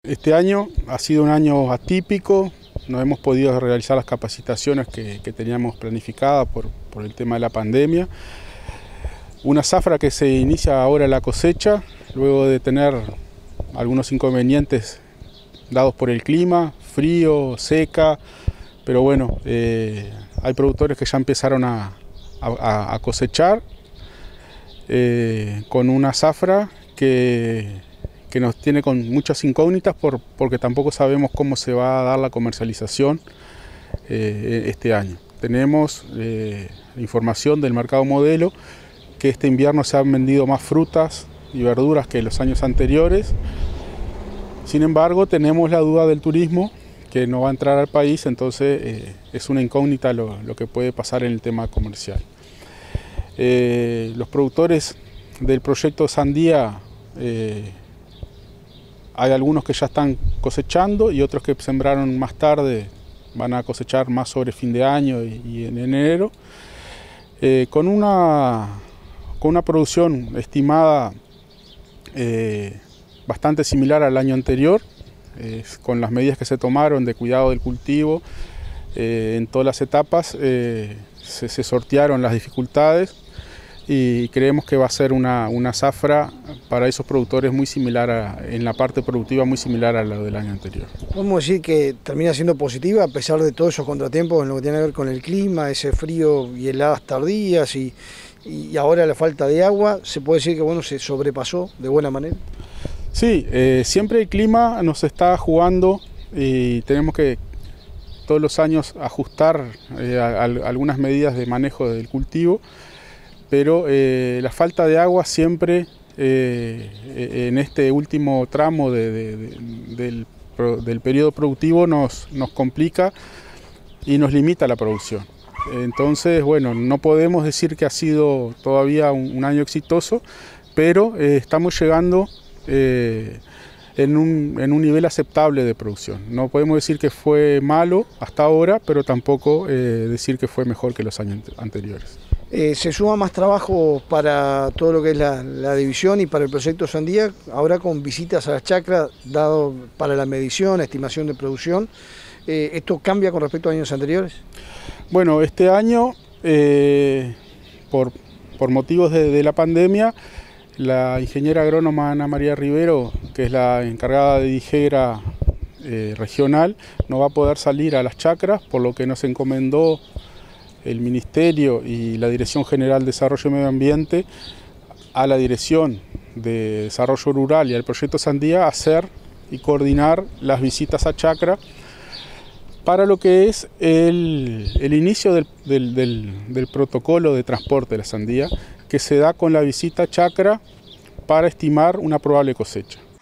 Este año ha sido un año atípico, no hemos podido realizar las capacitaciones que teníamos planificadas por el tema de la pandemia. Una zafra que se inicia ahora la cosecha, luego de tener algunos inconvenientes dados por el clima, frío, seca, pero bueno, hay productores que ya empezaron a cosechar con una zafra que nos tiene con muchas incógnitas porque tampoco sabemos cómo se va a dar la comercialización este año. Tenemos información del mercado modelo que este invierno se han vendido más frutas y verduras que los años anteriores. Sin embargo, tenemos la duda del turismo que no va a entrar al país, entonces es una incógnita lo que puede pasar en el tema comercial. Los productores del proyecto Sandía, hay algunos que ya están cosechando y otros que sembraron más tarde, van a cosechar más sobre fin de año y en enero, con una producción estimada bastante similar al año anterior, con las medidas que se tomaron de cuidado del cultivo en todas las etapas, se sortearon las dificultades y creemos que va a ser una zafra para esos productores muy similar en la parte productiva muy similar a la del año anterior. Podemos decir que termina siendo positiva a pesar de todos esos contratiempos en lo que tiene que ver con el clima, ese frío y heladas tardías y ahora la falta de agua. ¿Se puede decir que bueno, se sobrepasó de buena manera? Sí, siempre el clima nos está jugando y tenemos que todos los años ajustar algunas medidas de manejo del cultivo, pero la falta de agua siempre en este último tramo del periodo productivo nos complica y nos limita la producción. Entonces, bueno, no podemos decir que ha sido todavía un año exitoso, pero estamos llegando en un nivel aceptable de producción. No podemos decir que fue malo hasta ahora, pero tampoco decir que fue mejor que los años anteriores. Se suma más trabajo para todo lo que es la división y para el proyecto Sandía, ahora con visitas a las chacras, dado para la medición, estimación de producción. ¿Esto cambia con respecto a años anteriores? Bueno, este año, por motivos de la pandemia, la ingeniera agrónoma Ana María Rivero, que es la encargada de DIGERA regional, no va a poder salir a las chacras, por lo que nos encomendó el Ministerio y la Dirección General de Desarrollo y Medio Ambiente a la Dirección de Desarrollo Rural y al Proyecto Sandía hacer y coordinar las visitas a chacra para lo que es el inicio del protocolo de transporte de la sandía, que se da con la visita a chacra para estimar una probable cosecha.